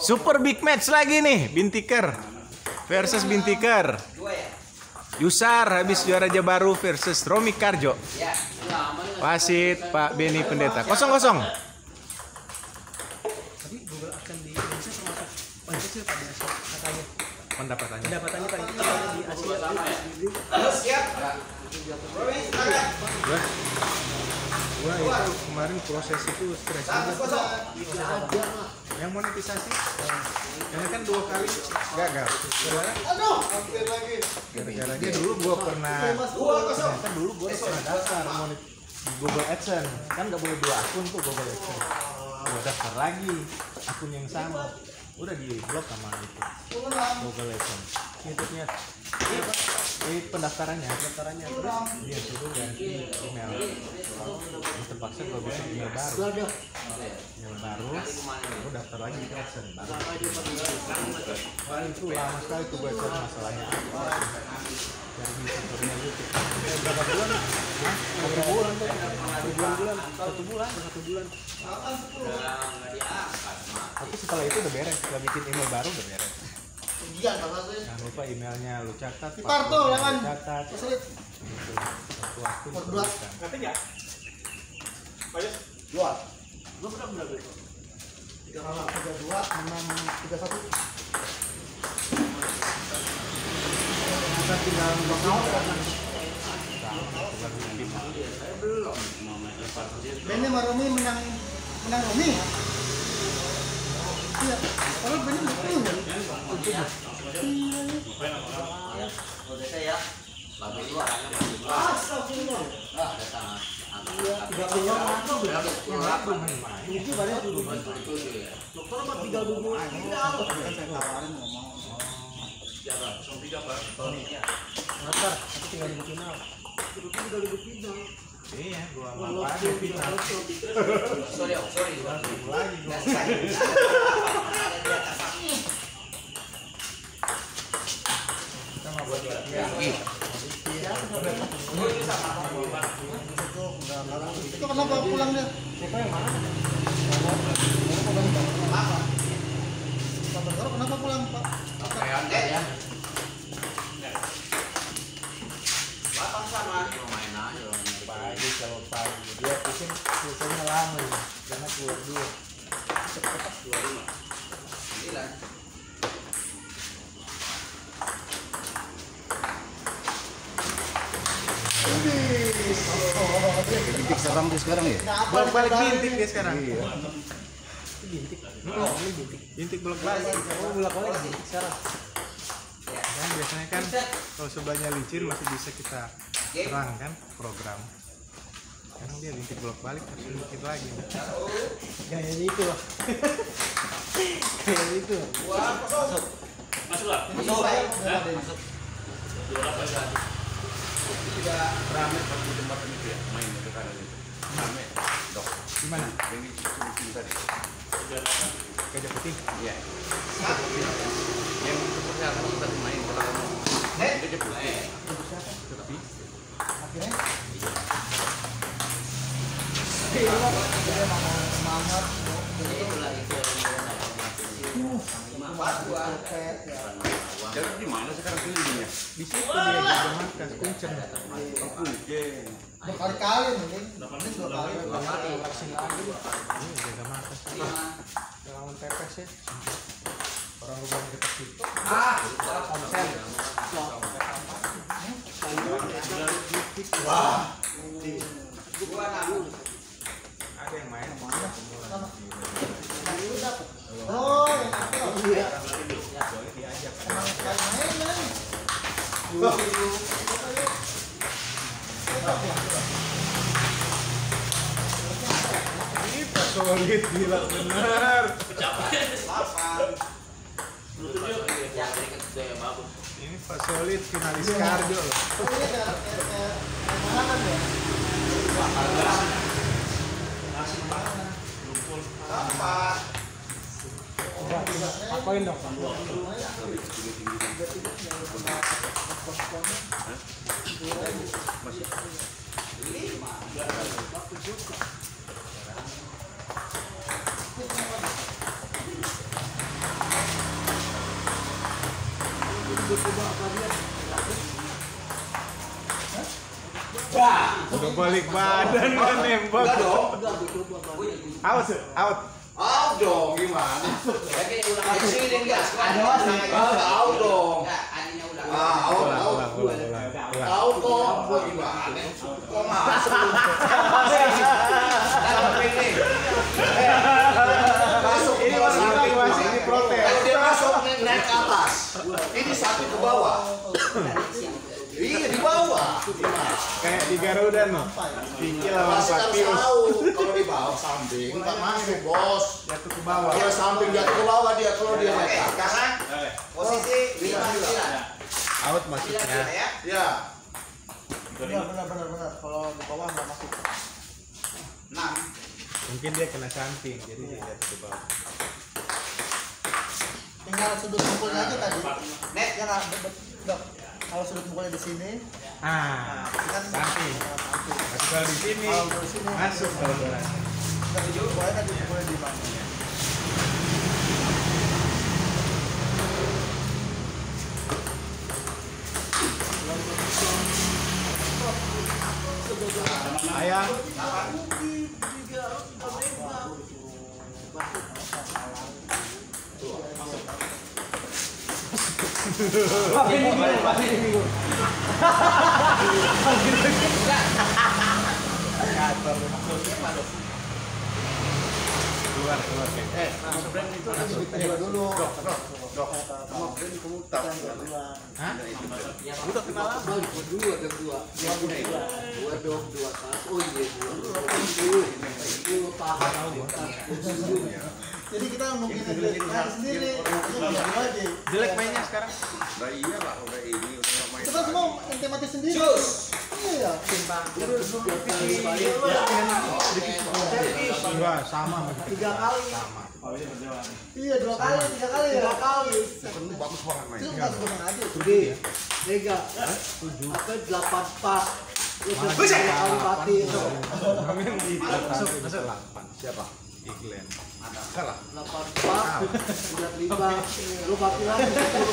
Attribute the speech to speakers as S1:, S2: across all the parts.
S1: Super big match lagi nih, Bintiker versus Bintiker. Yusar habis juara Jabaru versus Romi Karjo. Wasit Pak Beni Pendeta. 0-0.
S2: Tadi Google akan di Indonesia termasuk paling kecil pada Asia katanya.
S1: Pendapatannya
S2: Paling kecil di Asia.
S1: Siap. Gua itu kemarin proses itu stres juga. Yang monetisasi, karena kan 2 kali gagal. Gara-garanya dulu gua pernah, ternyata dulu gua pernah daftar di Google AdSense, kan nggak boleh 2 akun tuh Google AdSense. Gua daftar lagi akun yang sama, udah di blok sama itu Google AdSense. YouTube-nya pendaftarannya terus dia suruh ganti email. Terpaksa gue bikin email baru, gue daftar lagi ke AdSense baru. Itu lama sekali tuh gue cari masalahnya apa, cari di tutorial YouTube. Berapa bulan? Satu bulan. Tapi setelah itu udah beres, setelah bikin email baru udah beres. Jangan lupa emailnya lu catat, catat. Waktu
S3: Ngerti nggak? Banyak.
S2: Dua. Lu berapa itu? 32, 631. Kita tinggal belum. Beni sama Romi menang Romi. Iya, kalau Beni betul ya.
S1: Iya, gua manfaatin final.
S4: Sorry.
S1: Sama buat lagi.
S2: Itu kenapa pulang dia? Siapa yang mana? Pak Bergoro kenapa pulang, Pak?
S4: Ya. Bapak sama main aja.
S1: Pagi kalau pagi dia pusing selesainya lama ya, karena keluar dua.
S4: Cepat 25. 9.
S5: Bintik seram dia sekarang ya?
S1: Bolak-balik bintik dia sekarang.
S5: Iya.
S1: Bintik bolak-balik.
S2: Oh, bolak-balik bintik sekarang.
S1: Kan biasanya kan kalau sebelahnya licin masih bisa kita terang kan program. Sekarang dia bintik bolak-balik harus bintik lagi.
S2: Gayanya itu loh. Gayanya itu.
S3: Masuk lah.
S4: Masuk.
S5: Tidak rame waktu tempat itu ya, main itu kan itu. Rame, dok.
S1: Di mana?
S5: Ini sini tadi.
S1: Gajah Putih.
S5: Iya. Yang persiapan tadi main kalau Gajah Putih. Tapi
S2: Akhirnya
S5: jadi di mana sekarang pilihnya?
S1: Di situ dia jaga markas Kuncen.
S5: Kuncen.
S2: berkali-kali mending. Ini 2 kali.
S1: Ini jaga markas. Lawan Pepes ya. Orang rumahnya dekat situ.
S2: Konsen.
S1: Wah.
S4: Gua nanggung.
S1: Ada yang main.
S2: Oh, iya.
S1: Diajak.
S2: Emang sekali main kan?
S1: Ini Pak Solid gila benar. Ini Pak Solid finalis Karjo loh.
S2: Oh, ini kayak mana ya? Apain dong?
S1: Udah balik badan kan nembak.
S4: Enggak dong.
S1: Out, out.
S4: Out dong, gimana? Kecilin enggak? Out dong. Out. Out kok gimana? Kok masuk? Masuk
S1: Ini masih ini protes.
S4: Kalau dia masuk naik ke atas. Ini satu ke bawah. Iya di bawah.
S1: Kayak di Garuda no. Tinggi lawan
S4: Masih harus
S1: Patius.
S4: tahu kalau di bawah samping tak masuk bos.
S1: Jatuh ke bawah.
S4: Kalau samping jatuh ke bawah dia kalau dia naik ke atas.
S6: Posisi 5-9.
S1: Out maksudnya.
S4: Ya.
S6: Iya benar. Kalau di bawah nggak masuk.
S4: 6.
S1: Mungkin dia kena samping, jadi dia jatuh ke bawah.
S6: Tinggal sudut mukulnya aja tadi.
S4: Net.
S6: Ya nggak. Kalau sudut mukulnya di sini,
S1: Kan samping.
S6: samping.
S1: Tapi kalau di sini
S6: Kalau di sini
S1: masuk kalau bola.
S6: boleh kan dimukulnya di mana?
S1: Ayah. Keluar kayak.
S6: Dulu.
S1: Hah? Udah kenal apa?
S6: Jadi kita mungkin main sendiri.
S1: Jelek mainnya sekarang.
S5: Udah iya lah, udah ini udah main.
S6: Kita semua intimidatif sendiri. Iya.
S1: Enggak sama.
S6: 3 kali.
S1: Sama.
S6: Iya 2 kali, 3 kali ya. 2 kali.
S5: Itu bagus banget main.
S6: Itu nggak seneng aja.
S7: Mega 8-4 kali mati
S1: Kami yang di masuk 8.
S5: Siapa?
S1: Iklan.
S5: Kalah.
S7: 8-4 35 lu mati lagi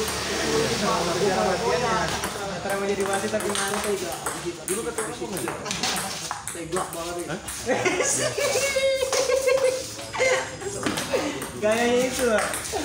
S2: Antara mau jadi wasit tapi ngantai gak?
S1: Dulu ketua umum aja.
S7: tegak banget nih.
S2: Gayanya itu lah.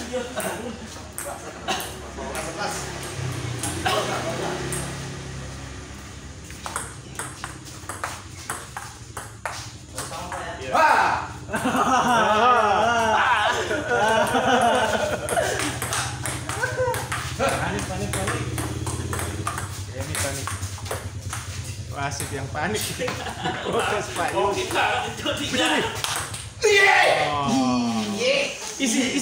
S1: Panik. Ya ini panik. Wasit yang panik. Protes Pak Yus. Isi.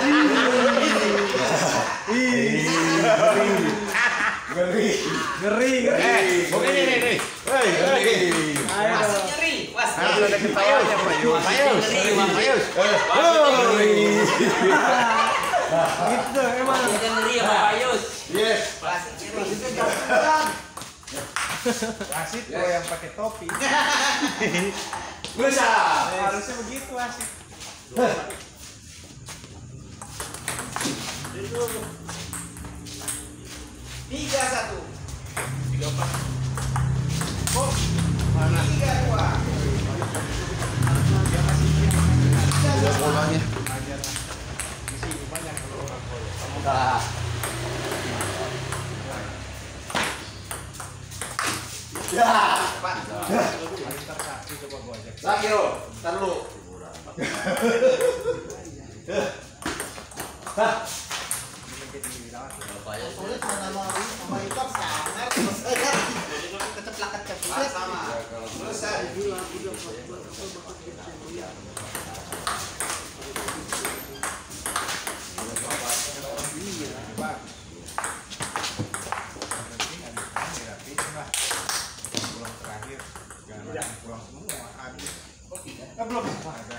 S1: Ngeri. Oke nih. Woi,
S4: Nyeri. Was.
S1: ada ketawanya Pak Yus. Pak Yus.
S2: Gitu emang.
S4: Ada ngeri ya Pak Yus.
S5: Yes.
S1: Wasit kalau yang pakai topi.
S5: Bisa.
S1: Harusnya begitu wasit.
S4: Tiga satu.
S1: Mana?
S4: 3-2.
S5: Bolanya.
S1: Ajar. Di sini banyak kalau orang follow.
S5: Lagi lo, ntar lu.
S6: Soalnya cuma nama Ikat sama.
S4: Keceplak sama. Selesai.
S1: Pulang terakhir, jangan pulang semua habis. Belum ada.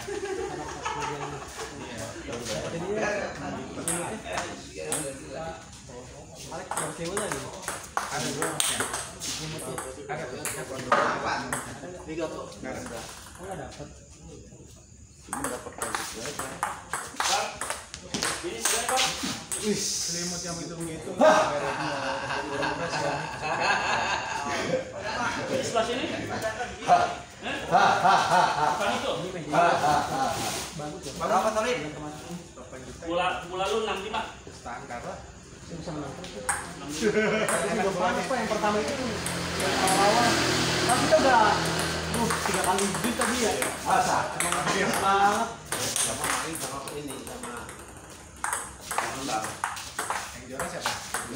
S2: Alex Marcelo lagi.
S1: Ada dua masnya. Ada tuh.
S7: Mega tuh
S2: Enggak dapat.
S5: Cuma dapat positif aja.
S3: Ini siapa?
S2: Selimut yang itu.
S3: Sebelah sini. Bukan itu.
S4: Berapa Tolin?
S3: Mula lu 65.
S1: Standar lah.
S7: Yang pertama itu yang awal-awal kan kita udah 3 kali bid tadi ya.
S4: Masa?
S7: Banget.
S4: Sama main sama ini sama Bang.
S1: Yang juara siapa?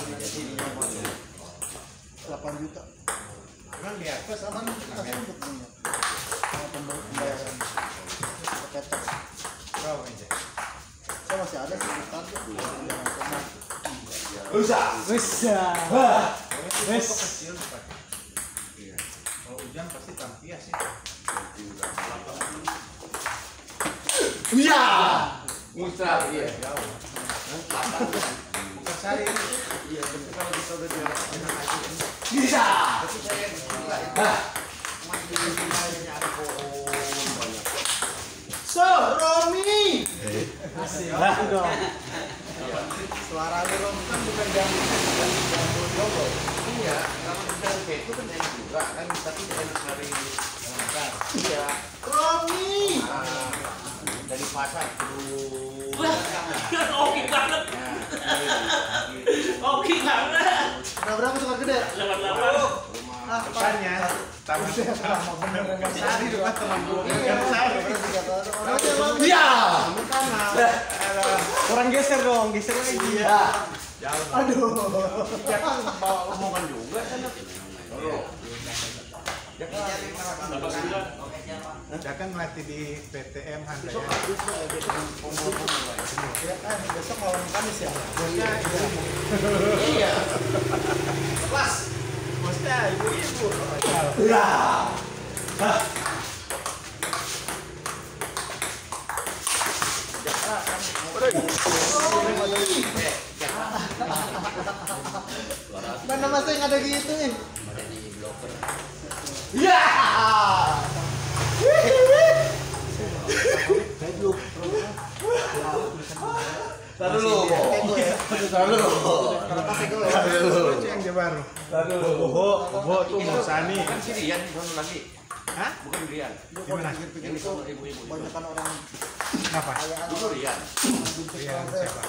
S6: 8 juta.
S1: Emang di atas
S6: Kan kasih untuk punya. Sama pembayaran. Ketek.
S1: berapa aja?
S6: Saya masih ada sih di target.
S4: Usah.
S1: Wes. Kecil bukan? Iya. Kalau hujan pasti tampias ya.
S4: Iya. Musra iya.
S1: Bukan saya ini.
S4: Iya, tapi kalau kita udah juara enak aja. Bisa. Tapi saya masih ada pohon banyak.
S7: So, Romi. Asik. Dong.
S1: Suara lu Rom kan bukan jamu jogo.
S4: Iya, kalau kita kayak itu kan enak juga kan, tapi enak dari pasar. Iya.
S7: Romi.
S4: Dari pasar terus.
S3: Oke banget. Oke banget.
S6: Berapa tukar gede?
S3: 88.
S1: Depannya taman sari depan teman gue.
S4: Iya.
S7: Kurang geser dong, geser lagi.
S4: Iya.
S6: Aduh.
S4: Jangan bawa omongan juga kan.
S1: Dia kan melatih di PTM Handai.
S6: Ya kan besok lawan Kamis ya.
S1: Bosnya
S4: Iya. Kelas.
S1: bosnya ibu-ibu.
S4: Iya.
S6: Mana masa yang ada gitu nih?
S4: Iya. Taruh dulu. Taruh dulu.
S1: Itu yang dia baru. Boho tuh mau Sani.
S4: Kan si Rian di sana lagi.
S1: Hah?
S4: Bukan Rian.
S1: Gimana?
S4: Yang itu ibu-ibu.
S6: Banyakan orang
S1: Kenapa?
S4: Itu Rian.
S1: Iya, siapa?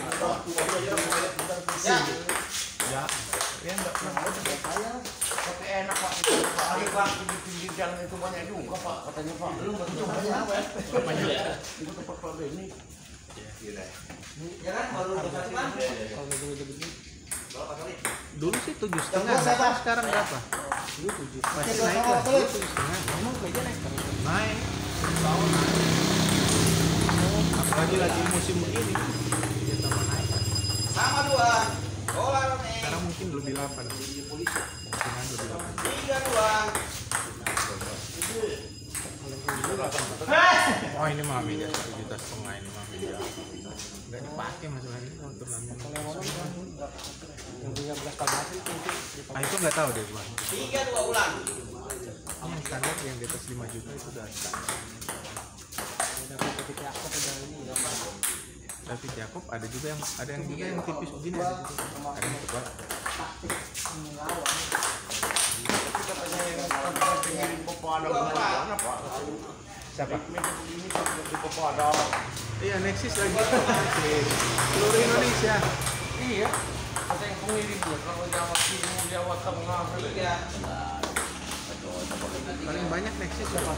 S4: Ya.
S1: Ya. Dia enggak pernah.
S4: Tapi enak Pak. Hari Pak di pinggir jalan itu banyak juga Pak. Katanya Pak. Lu nggak tahu apa ya? Itu tempat Pak Beni. Iya. Ya kan baru satu kan?
S1: Dulu sih 7,5. Sekarang berapa? Dulu 7. Masih naik lah. 7,5.
S7: Emang meja naik terus.
S1: Naik. Tahun naik. Apalagi lagi musim begini. Dia tambah naik.
S4: Sama dua. Bola nih.
S1: Sekarang mungkin lebih 8. Dengan lebih 8.
S4: 3 dua.
S1: Oh ini mah media 1,5 juta ini mah media. Enggak dipakai masalahnya untuk namanya.
S7: Yang punya belas 14 itu.
S1: Ah itu nggak tahu deh gua.
S4: 3 2 ulang.
S1: Ini yang standar yang di atas 5 juta itu udah standar.
S7: Udah ketika aku udah ini udah
S1: Tapi Jakob ada juga yang juga yang tipis begini ada juga. Ada yang tebal.
S4: Tapi katanya yang pengen pepada mana Pak?
S1: Siapa?
S4: Ini di pepada.
S1: Iya Nexus lagi. Seluruh Indonesia.
S4: Iya. Ada yang pengirimnya kalau Jawa Timur, Jawa Tengah. Iya.
S1: Paling banyak Nexus siapa?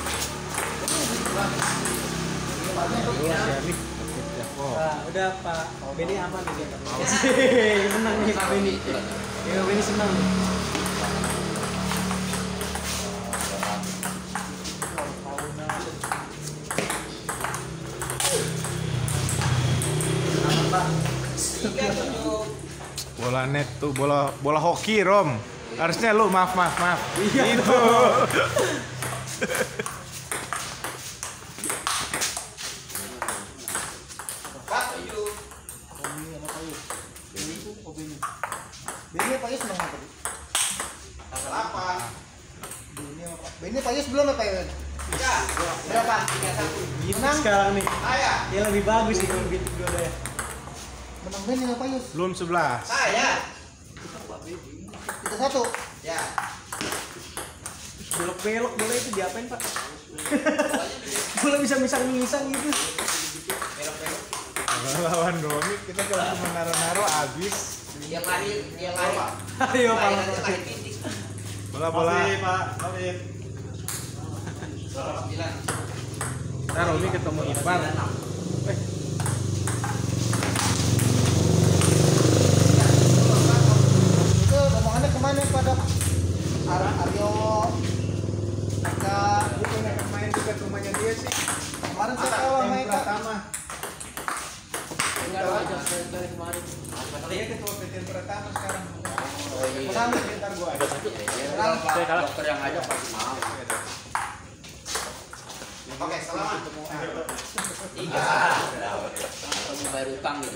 S7: Nah, udah Pak Beni aman nih. Senang nih Pak Beni. Ya Beni senang.
S1: Bola net tuh, bola hoki Rom. Harusnya lu maaf.
S7: Iya.
S1: Itu.
S6: Beni apa ya senang apa?
S4: Apa?
S6: Beni apa ya sebelum apa ya?
S4: Ya. Berapa? 31.
S7: Gitu sekarang nih.
S4: Ayah.
S7: Ya lebih bagus sih kalau gitu gue udah ya.
S6: Menang Beni apa Yus?
S1: Belum 11.
S4: Saya.
S6: Kita satu.
S4: Ya.
S7: Belok-belok bola itu diapain Pak? Bola bisa misang-misang gitu.
S1: Kalau lawan Domi kita kalau cuma naro-naro habis.
S4: Dia lari.
S7: Ayo Pak.
S4: Lari titik.
S1: Bola-bola.
S5: Pak. Maafin.
S1: Ntar Romi ketemu Ipar.
S6: Itu omongannya kemana pada Aryo? Eka.
S1: Gue pengen main dekat rumahnya dia sih.
S6: Kemarin saya kalah sama Eka.
S1: Pratama.
S2: Enggak aja dari kemarin.
S1: Dia ketua PT Pratama sekarang.
S6: Kesana.
S1: Ntar gue ada.
S4: Dokter yang ngajak pasti mau. Oke, selamat. Iya. Kamu bayar utang gitu.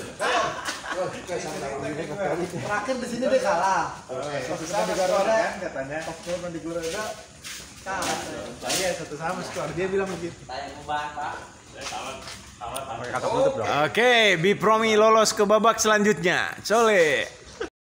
S6: Terakhir di sini dia kalah.
S1: Satu sama skor kan katanya. Waktu di Goroda kalah. Iya satu sama skor. Dia bilang begitu.
S4: Saya mau bahas, Pak.
S1: Oke, Bipromi lolos ke babak selanjutnya. Soleh.